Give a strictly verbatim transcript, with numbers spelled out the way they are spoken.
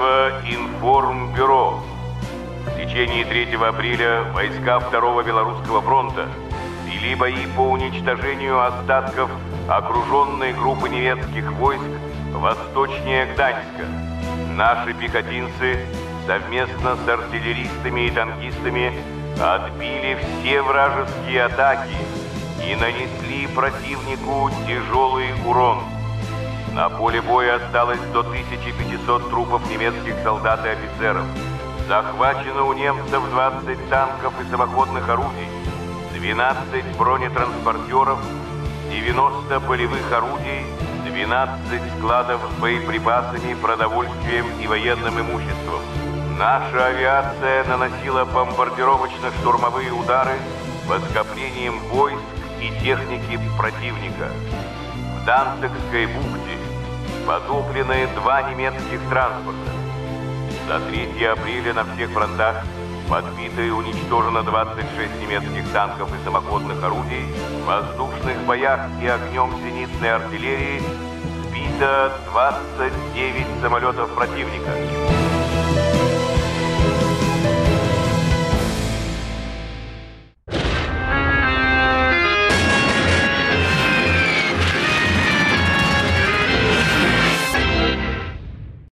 Ведомство Информбюро. В течение третьего апреля войска второго Белорусского фронта вели бои по уничтожению остатков окруженной группы немецких войск восточнее Гданьска. Наши пехотинцы совместно с артиллеристами и танкистами отбили все вражеские атаки и нанесли противнику тяжелый урон. На поле боя осталось до тысячи пятисот трупов немецких солдат и офицеров. Захвачено у немцев двадцать танков и самоходных орудий, двенадцать бронетранспортеров, девяносто полевых орудий, двенадцать складов с боеприпасами, продовольствием и военным имуществом. Наша авиация наносила бомбардировочно-штурмовые удары по скоплениям войск и техники противника. В Данцигской бухте потоплены два немецких транспорта. За третье апреля на всех фронтах подбито и уничтожено двадцать шесть немецких танков и самоходных орудий, в воздушных боях и огнем зенитной артиллерии сбито двадцать девять самолетов противника.